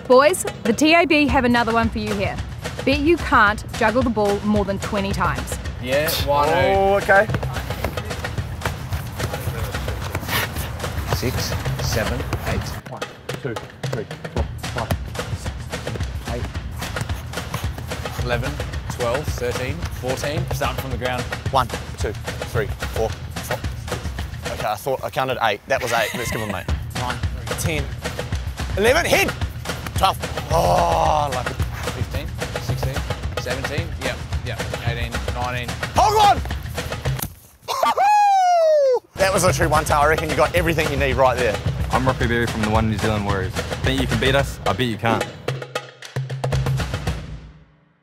Boys, the TAB have another one for you here. Bet you can't juggle the ball more than 20 times. Yeah, one. Oh, okay. 6, 7, 8. 1, 2, 3, 4, 5, 6, 8. 11, 12, 13, 14. Starting from the ground. 1, 2, 3, 4, 5. Okay, I thought I counted 8. That was 8. Let's give him 8. 9, 10, 11, hit! 12. Oh, like 15, 16, 17. Yep. 18, 19. Hold on! That was literally one tail. I reckon you got everything you need right there. I'm Rocky Berry from the One New Zealand Warriors. Think you can beat us? I bet you can't.